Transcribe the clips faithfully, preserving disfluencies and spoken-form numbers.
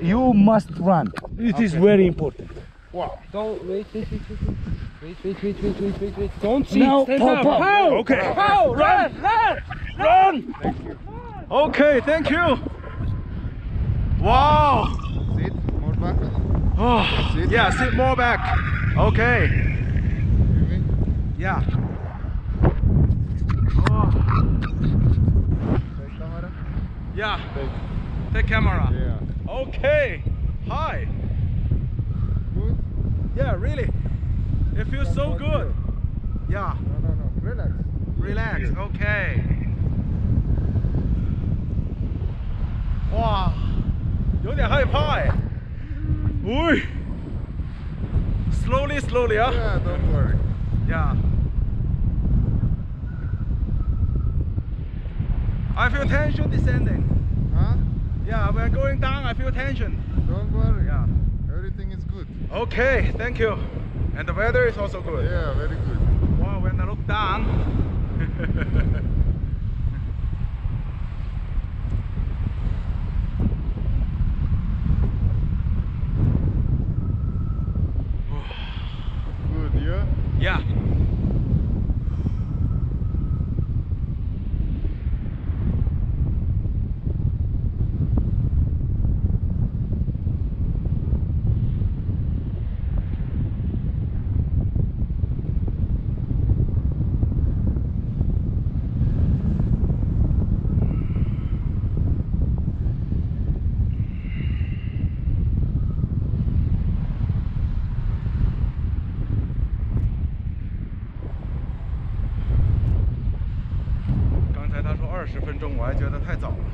you must run. It Okay. is very important. Wow. Don't wait, wait, wait, wait, wait, wait, wait, wait, wait, wait, wait. Don't see. Now, Stand pow, up. pow. Pow. Okay. Pow. Run, run, Run! Thank you. Okay, thank you. Wow. Sit more back. Oh, Sit. yeah, sit more back. Okay. You mean? Yeah. Oh, Take camera. yeah. Take. Take camera. Yeah. Okay. Hi. Good. Yeah, really. It feels so Come good. here. Yeah. No, no, no. Relax. Relax. Here. Okay. Wow. 有点害怕哎。喂。Slowly, slowly, ah. Yeah, don't worry. Yeah. I feel tension descending. Huh? Yeah, when going down, I feel tension. Don't worry. Yeah. Everything is good. Okay, thank you. And the weather is also good. Yeah, very good. Wow, when I look down. Good, yeah? Yeah.二十分钟，我还觉得太早了。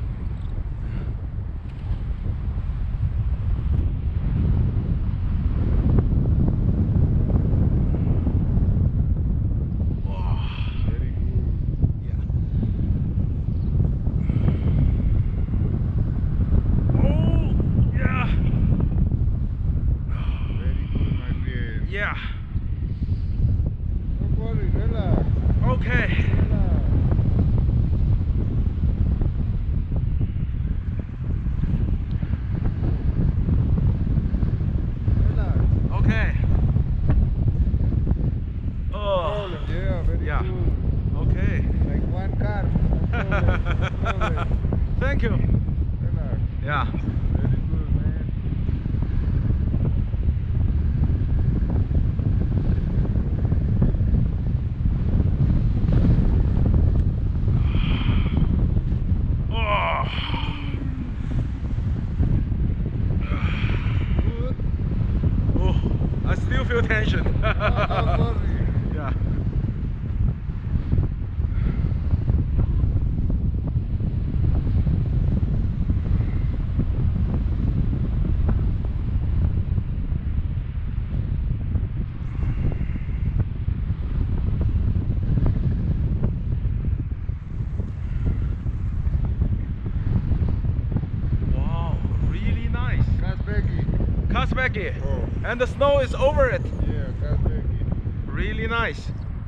哇 Very good. Yeah. Oh, yeah. Very good, my friend. Yeah. Don't worry, relax. Okay. Relax. Relax. Okay. Oh. Problem, yeah, very Yeah. good. Okay. Like one car. No problem, no problem. Thank you. Relax. Yeah. Very good, man. Oh. Good. Oh. I still feel tension. No, don't worry. Yeah. Wow, really nice. Kazbeki. Kazbeki. Oh. And the snow is over it. Yeah, Kazbeki. Really nice.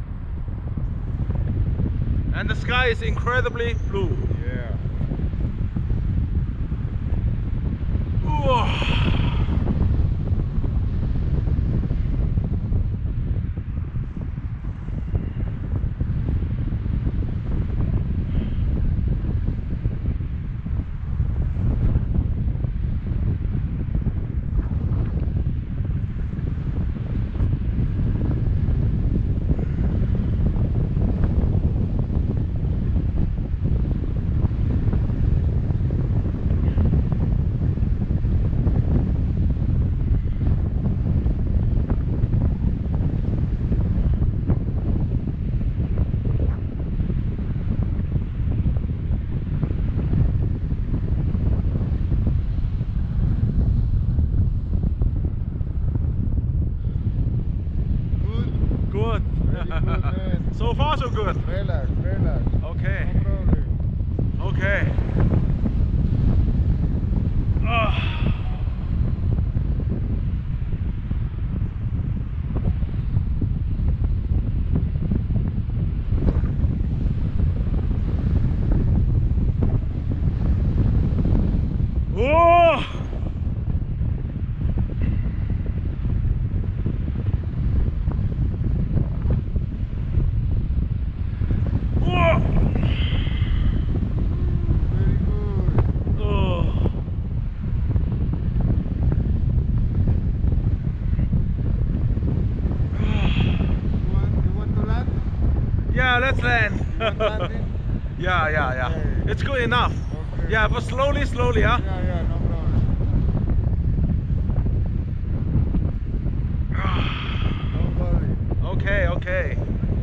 And the sky is incredibly blue. Yeah. Whoa. Good. Very good, man. So far, so good. Relax, relax. Okay. No problem. Okay. Ah. Oh. let's land. Want landing? yeah, yeah, yeah. Okay. It's good enough. Okay. Yeah, but slowly, slowly, huh? Yeah, yeah, no problem. Don't worry. Okay, okay.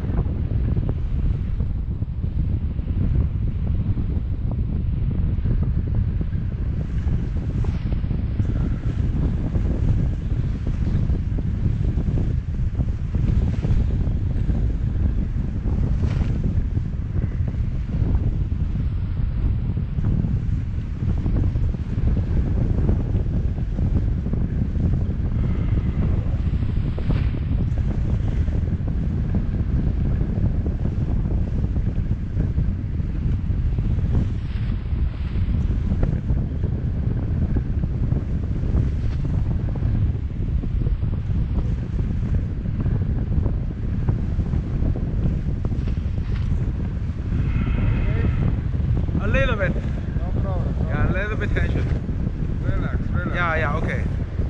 A little bit. No problem. No Yeah, a little bit tension. Relax, relax. Yeah, yeah, okay.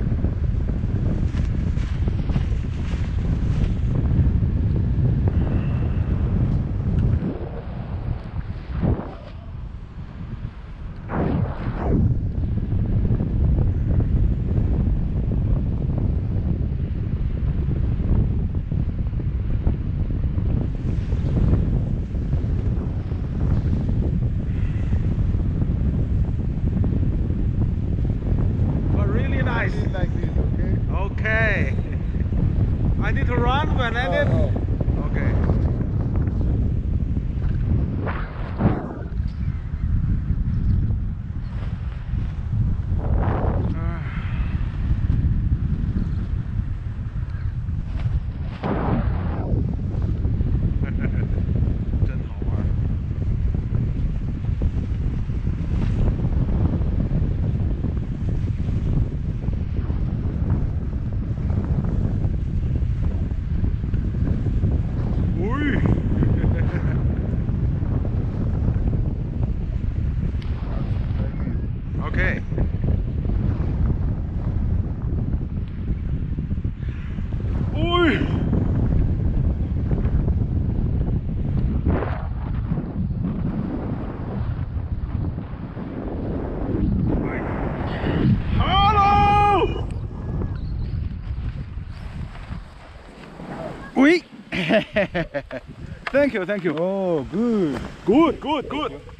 But really nice. Landing like this, okay? Okay. I need to run when I No, landed. no. Okay. Uh. 真好玩。Ui. Okay. Ui. Hello. Ui. Thank you, thank you. Oh, good. Good, good, good.